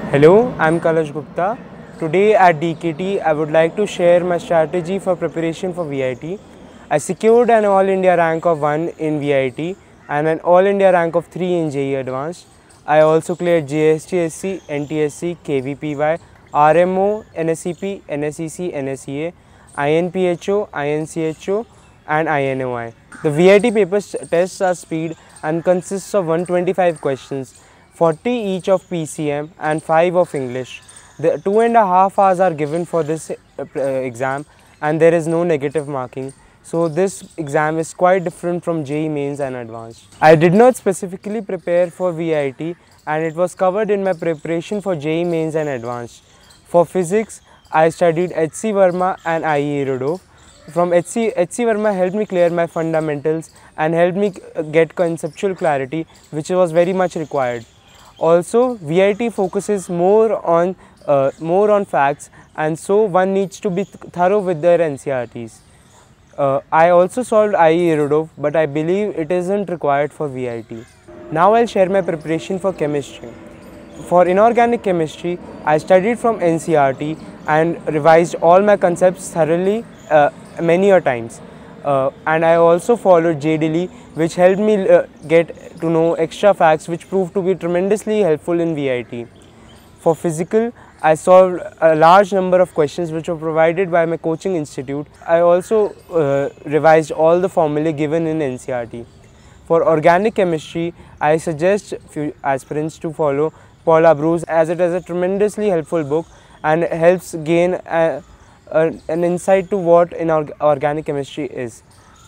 Hello, I'm Kalash Gupta. Today at DKT, I would like to share my strategy for preparation for VIT. I secured an All India rank of 1 in VIT and an All India rank of 3 in JEE Advanced. I also cleared JSTSC, NTSC, KVPY, RMO, NSCP, NSEC, NSEA, INPHO, INCHO and INOI. The VIT papers tests are speed and consists of 125 questions, 40 each of PCM and 5 of English. The 2.5 hours are given for this exam and there is no negative marking. So this exam is quite different from JEE Mains and Advanced. I did not specifically prepare for VIT and it was covered in my preparation for JEE Mains and Advanced. For physics, I studied H.C. Verma and IE Rudolph. From H.C. Verma helped me clear my fundamentals and helped me get conceptual clarity, which was very much required. Also, VIT focuses more on facts, and so one needs to be thorough with their NCERTs. I also solved IE Rudolph, but I believe it isn't required for VIT. Now I'll share my preparation for chemistry. For inorganic chemistry, I studied from NCERT and revised all my concepts thoroughly many a times. And I also followed JDLE, which helped me get to know extra facts which proved to be tremendously helpful in VIT. For physical, I solved a large number of questions which were provided by my coaching institute. I also revised all the formulae given in NCERT. For organic chemistry, I suggest few aspirants to follow Paul Abruz, as it is a tremendously helpful book and helps gain an insight to what organic chemistry is.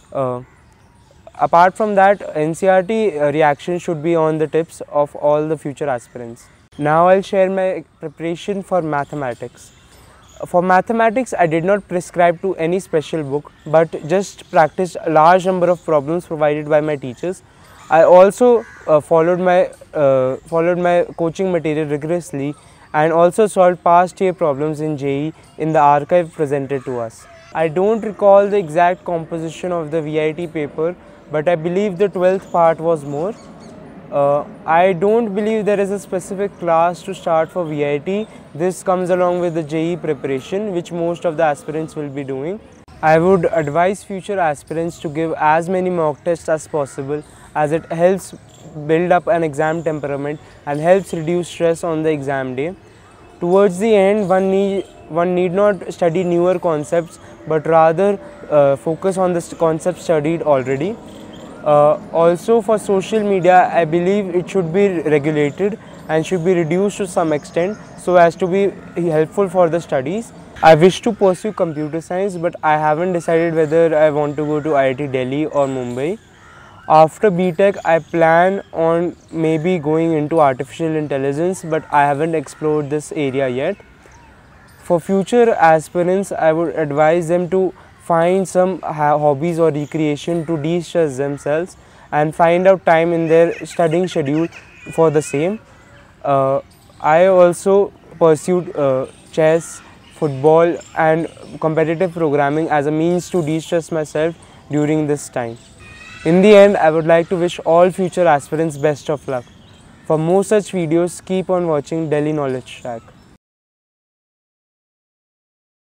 Apart from that, NCERT reaction should be on the tips of all the future aspirants. Now I'll share my preparation for mathematics. For mathematics, I did not prescribe to any special book, but just practiced a large number of problems provided by my teachers. I also followed my coaching material rigorously and also solved past year problems in JEE in the archive presented to us. I don't recall the exact composition of the VIT paper, but I believe the 12th part was more. I don't believe there is a specific class to start for VIT. This comes along with the JEE preparation, which most of the aspirants will be doing. I would advise future aspirants to give as many mock tests as possible, as it helps build up an exam temperament and helps reduce stress on the exam day. Towards the end, one need not study newer concepts, but rather focus on the concepts studied already. Also, for social media, I believe it should be regulated and should be reduced to some extent so as to be helpful for the studies. I wish to pursue computer science, but I haven't decided whether I want to go to IIT Delhi or Mumbai. After BTech, I plan on maybe going into artificial intelligence, but I haven't explored this area yet. For future aspirants, I would advise them to find some hobbies or recreation to de-stress themselves and find out time in their studying schedule for the same. I also pursued chess, football and competitive programming as a means to de-stress myself during this time. In the end, I would like to wish all future aspirants best of luck. For more such videos, keep on watching Delhi Knowledge Track.